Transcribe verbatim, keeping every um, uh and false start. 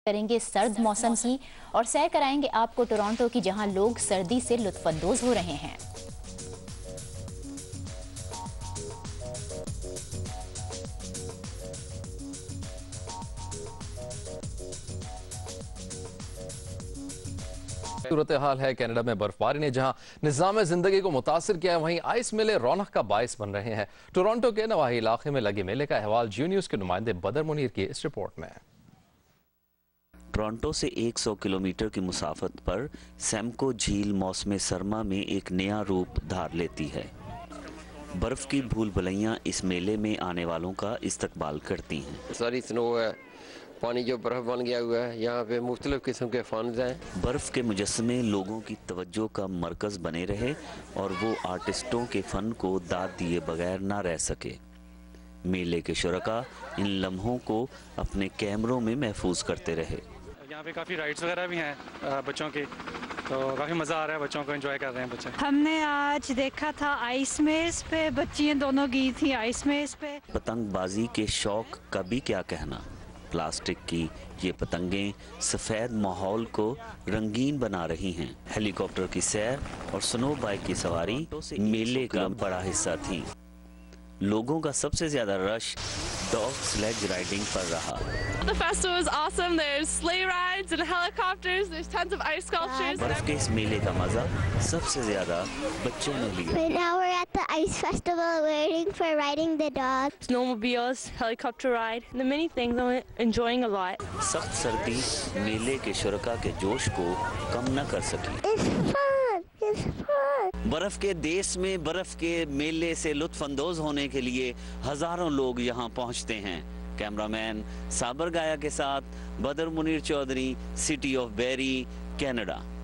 करेंगे सर्द मौसम की और सैर कराएंगे आपको टोरंटो की, जहां लोग सर्दी से लुत्फअंदोज हो रहे हैं। सूरत हाल है कनाडा में बर्फबारी ने जहां निजाम जिंदगी को मुतासर किया है, वहीं आइस मेले रौनक का बायस बन रहे हैं। टोरंटो के नवाही इलाके में लगे मेले का अहवाल जी न्यूज के नुमाइंदे बदर मुनीर की इस रिपोर्ट में। टोरंटो से सौ किलोमीटर की मुसाफत पर सैमको झील मौसम सरमा में एक नया रूप धार लेती है। बर्फ की भूल भुलैयां इस मेले में आने वालों का इस्तकबाल करती हैं। सारी स्नो है, पानी जो बर्फ बन गया हुआ है, यहाँ पे मुख्तलिफ किस्म के फन्स हैं। बर्फ के मुजस्समे लोगों की तवज्जो का मरकज बने रहे और वो आर्टिस्टों के फन को दाद दिए बगैर ना रह सके। मेले के शुरका इन लम्हों को अपने कैमरों में महफूज करते रहे। यहाँ पे काफ़ी राइड्स वगैरह भी हैं बच्चों की, तो काफ़ी मज़ा आ रहा है, बच्चों को एंजॉय कर रहे हैं बच्चे। हमने आज देखा था आइस मेज पे, बच्चियाँ दोनों गई थी आइस मेज पे। पतंगबाजी के शौक का भी क्या कहना। प्लास्टिक की ये पतंगें सफ़ेद माहौल को रंगीन बना रही हैं। हेलीकॉप्टर की सैर और स्नो बाइक की सवारी मेले का बड़ा हिस्सा थी। लोगों का सबसे ज्यादा रश डॉग स्लेज राइडिंग पर रहा। The festival is awesome. There's sleigh rides and helicopters. There's tons of ice sculptures. बर्फ के इस मेले का मजा सबसे ज्यादा बच्चों ने लिया। Right now we're at the ice festival waiting for riding the dog. Snowmobiles, helicopter ride, the many things I'm enjoying a lot. सख्त सर्दी मेले के शुरका के जोश को कम न कर सकी। It's fun. It's fun. बर्फ के देश में बर्फ के मेले से लुत्फ अंदोज होने के लिए हजारों लोग यहाँ पहुँचते हैं। कैमरामैन साबर गाया के साथ Badar Munir Chaudhry, city of Barrie, Canada.